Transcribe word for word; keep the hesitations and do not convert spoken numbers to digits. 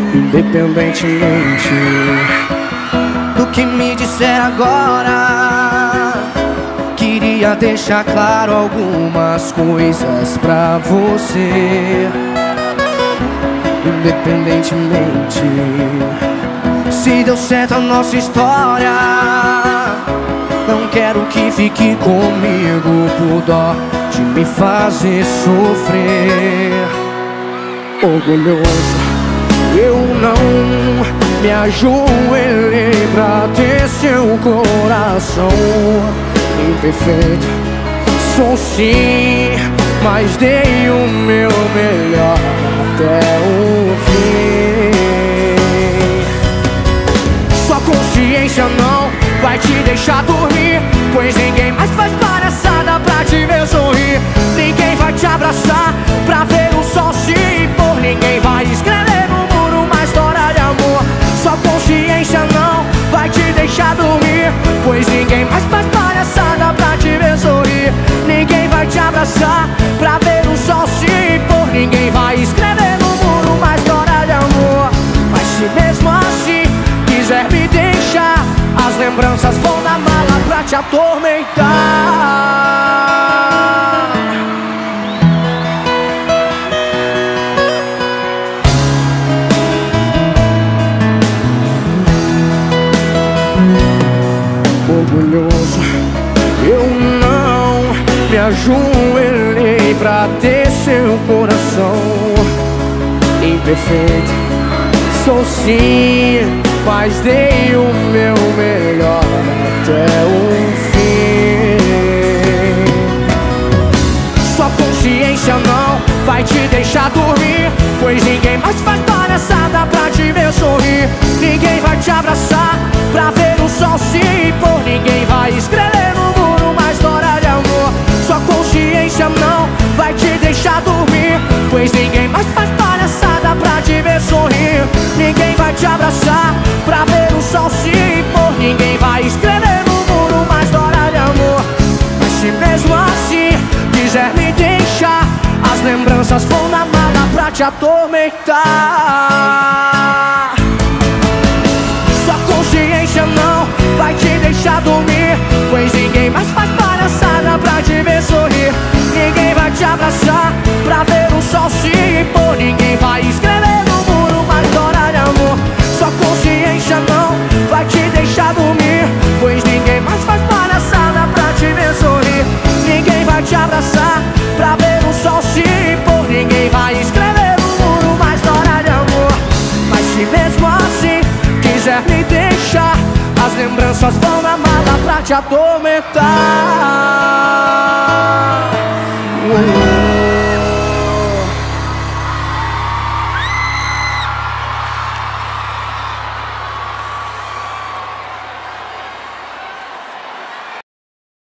Independentemente do que me disser agora, queria deixar claro algumas coisas pra você. Independentemente se deu certo a nossa história, não quero que fique comigo por dó de me fazer sofrer. Orgulhoso, eu não me ajoelhei pra ter seu coração. Imperfeito, sou sim, mas dei o meu melhor até o fim. Sua consciência não vai te deixar dormir, pois ninguém mais faz palhaçada pra te ver sorrir. Ninguém vai te abraçar pra ver o sol se pôr. Ninguém vai escrever no muro uma história de amor. Sua consciência não vai te deixar dormir, pois ninguém mais faz palhaçada pra te ver sorrir. Ninguém vai te abraçar pra ver o sol se pôr. Ninguém vai escrever no muro uma história de amor. Mas se mesmo assim quiser me deixar, as lembranças vão na mala pra te atormentar. Orgulhoso, eu não me ajoelhei pra ter seu coração. Imperfeito, sou sim, mas dei o meu melhor até o fim. Sua consciência não vai te deixar dormir, pois ninguém mais faz palhaçada pra te ver sorrir. Ninguém vai te abraçar pra ver o sol se pôr. Ninguém vai escrever no muro uma história de amor. Sua consciência não vai te deixar dormir, pois ninguém mais faz palhaçada pra te ver sorrir. Ninguém vai te abraçar pra ver o sol se pôr. Ninguém vai escrever no muro uma história de amor. Mas se mesmo assim quiser me deixar, as lembranças vão na mala pra te atormentar. Sua consciência não vai te deixar dormir, pois ninguém mais faz palhaçada pra te ver sorrir. Ninguém vai te abraçar pra ver o sol se pôr. Ninguém vai escrever no muro uma história de amor. Sua consciência não vai te deixar dormir, pois ninguém mais faz palhaçada pra te ver sorrir. Ninguém vai te abraçar pra ver o sol se pôr. Ninguém vai escrever no muro uma história de amor. Mas se mesmo assim quiser me deixar, as lembranças vão na mala pra te atormentar.